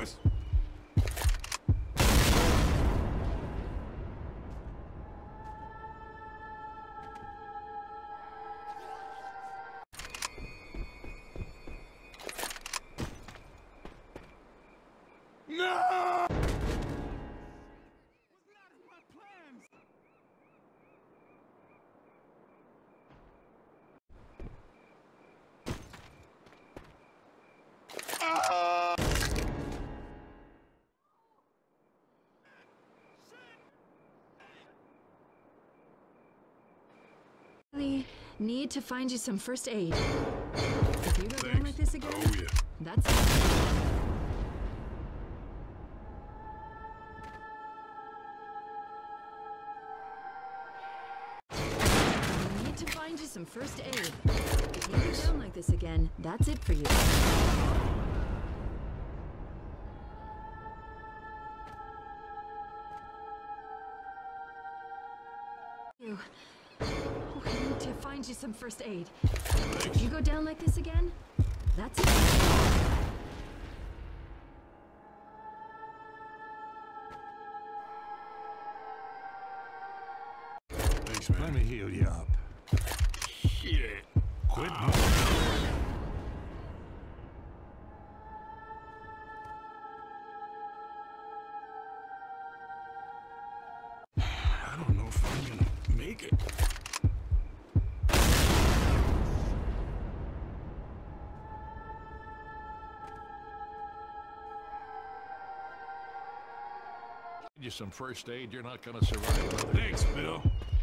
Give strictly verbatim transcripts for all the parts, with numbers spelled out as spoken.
us! No! Really need to find you some first aid. If you go down like this again, Oh, yeah. that's it. I need to find you some first aid. If you go down like this again, that's it for you. You. Oh, I need to find you some first aid. If you go down like this again, that's it. Thanks, man. Let me heal you up. Shit. Quit Wow. moving. I don't know if I'm gonna make it. You some first aid, you're not gonna survive another day. Thanks, Bill.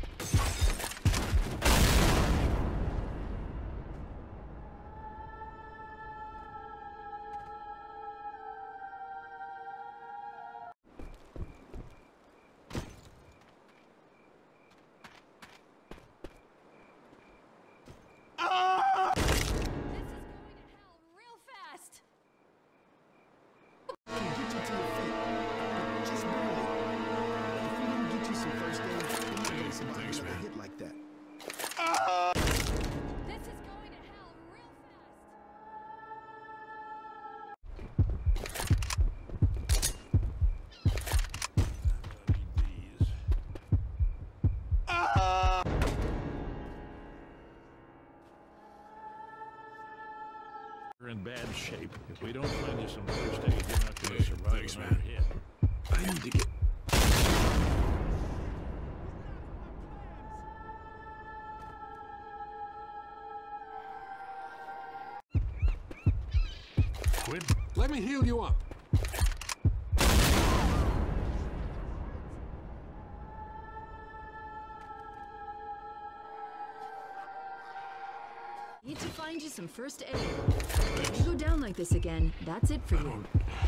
You're in bad shape. If we don't find you some first aid, you're not gonna Hey, survive thanks, another man. hit. I need to get... Quit. Let me heal you up. Need to find you some first aid. If you go down like this again, that's it for you.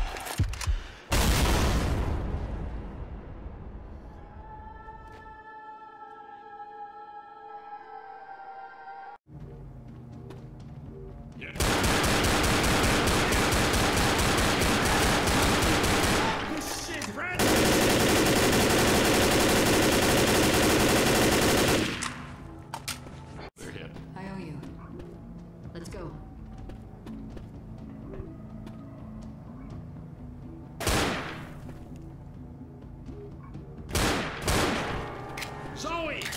They're hit. I owe you. Let's go. Zoe!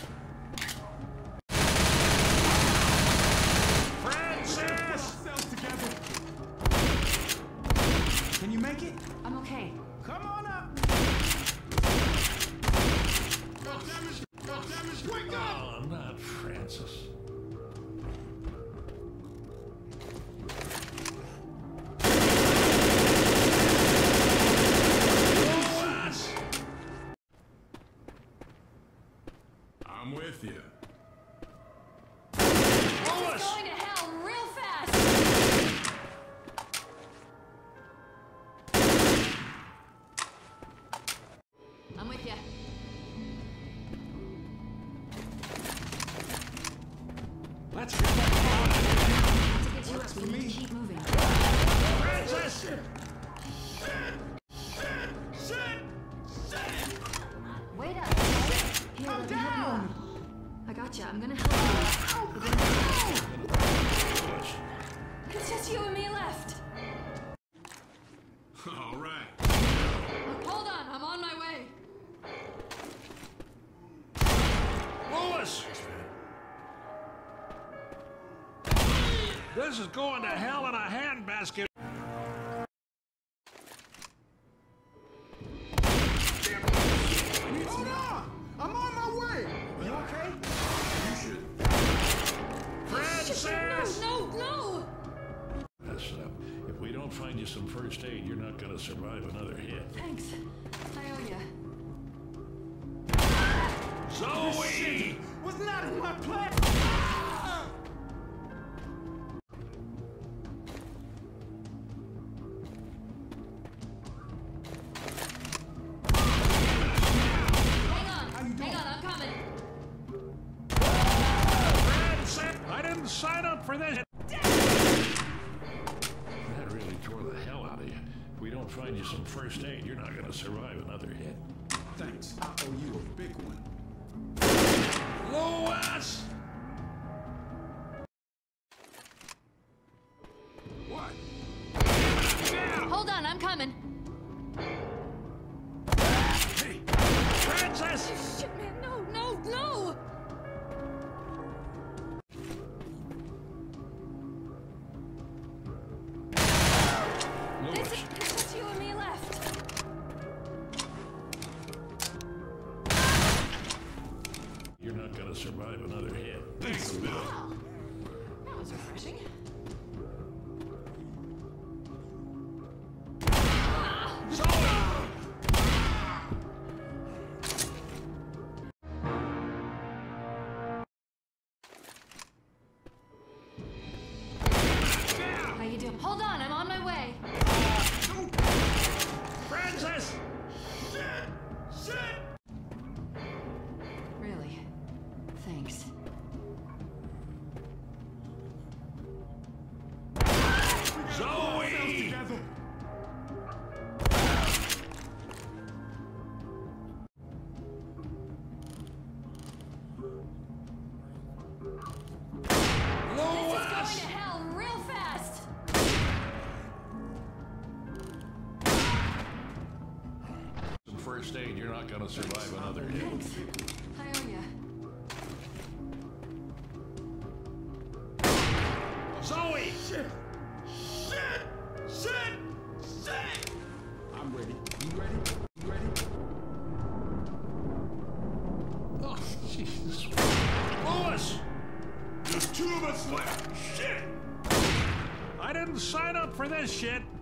Francis! Can you make it? I'm okay. Come on up! Wake up! Oh, not Francis. I'm with you. It's going to hell real fast! I'm with you. Let's get that To get you up, we need to keep moving. Francis! Wait up. Here, let me help you. I got you. I'm gonna help you. It's just you and me left. All right. This is going to hell in a handbasket. Hold on! I'm on my way! You okay? You should. Francis! No, no, no! Messed up. If we don't find you some first aid, you're not going to survive another hit. Thanks. I owe ya. Zoe! Was not in my plan! Hang on. Hang on, I'm coming. Francis! I didn't sign up for this. That really tore the hell out of you. If we don't find you some first aid, you're not going to survive another hit. Thanks. I owe you a big one. Louis! What? Hold on, I'm coming. Hey! Francis! Shit, man, no, no, no! Louis! It's just you and me left. You're not going to survive another hit. Thanks a bit. Wow. That was refreshing. How you doing? Hold on, I'm on my way. Francis! Really? Thanks. Zoe! Together. This is going to hell real fast. Some first aid, you're not going to survive another hit. Thanks. I owe ya. Zoe! Shit! Shit! Shit! Shit! I'm ready. You ready? You ready? Oh, Jesus. Louis! There's two of us left. Shit! I didn't sign up for this shit.